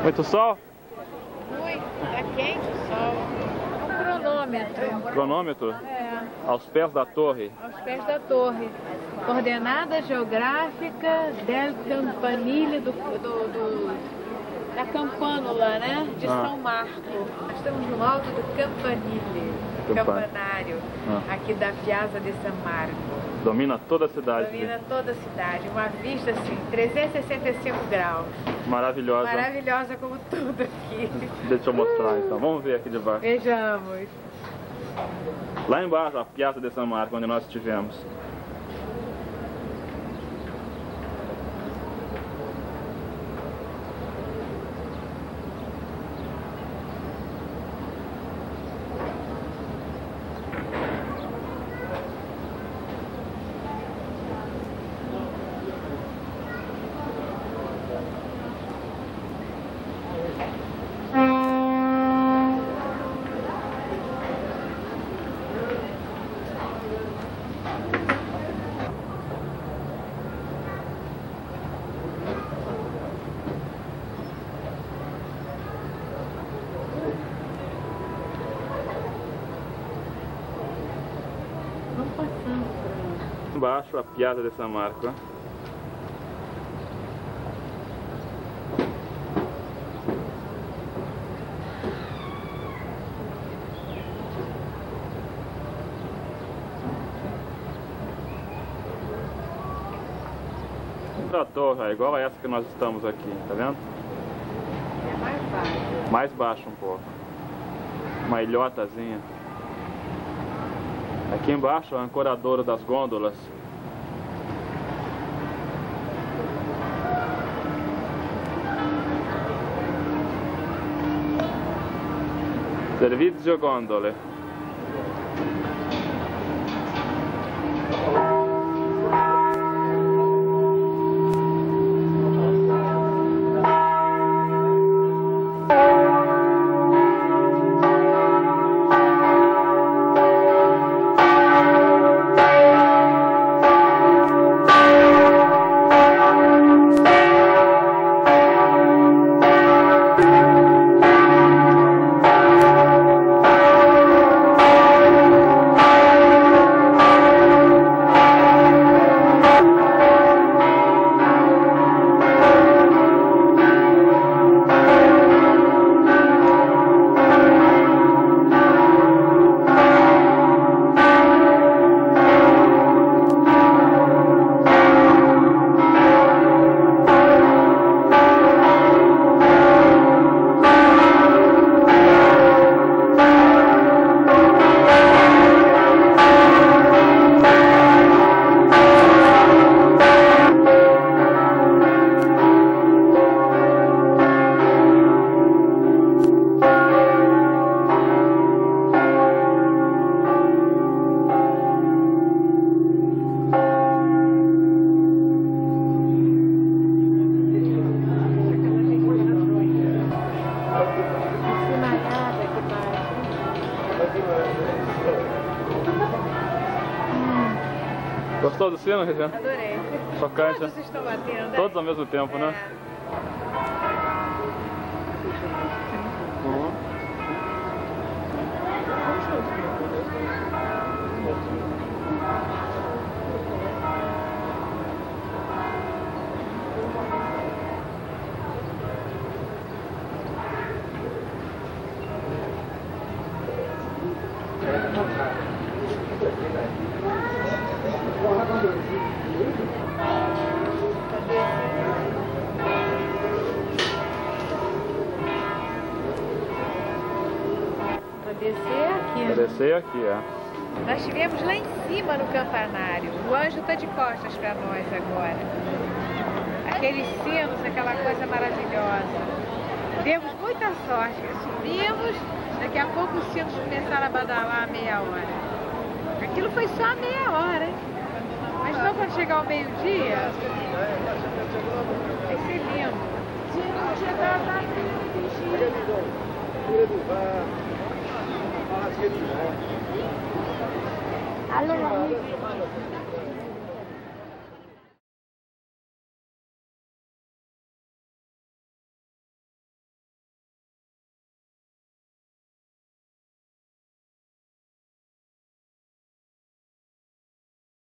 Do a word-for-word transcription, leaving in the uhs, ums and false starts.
Muito sol? Muito, tá quente o sol. Um cronômetro. Cronômetro? É. Aos pés da torre? Aos pés da torre. Coordenada geográfica del Campanile do, do, do, da Campânula, né? De ah. São Marco. Nós estamos no alto do Campanile, Campan... campanário, ah. aqui da Piazza de San Marco. Domina toda a cidade. Domina toda a cidade. Uma vista assim, trezentos e sessenta e cinco graus. Maravilhosa. Maravilhosa como tudo aqui. Deixa eu mostrar então. Vamos ver aqui de baixo. Vejamos. Lá embaixo, a Piazza de San Marco, onde nós estivemos. Embaixo a Piazza de San Marco. Outra torre, é igual a essa que nós estamos aqui, tá vendo? É mais baixo. Mais baixo um pouco. Uma ilhotazinha. Aqui embaixo, a ancoradouro das gôndolas. Servizio gondole. Gostou do sino, Regina? Adorei. Tocante. Todos estão batendo, né? Todos ao mesmo tempo, é. né? Uhum. Vou descer aqui. Vou descer aqui, é. Nós estivemos lá em cima no campanário. O anjo está de costas para nós agora. Aqueles sinos, aquela coisa maravilhosa. Demos muita sorte. Subimos, daqui a pouco os sinos começaram a badalar a meia hora. Aquilo foi só a meia hora, hein? Mas só quando chegar ao meio-dia, vai ser lindo. Allora,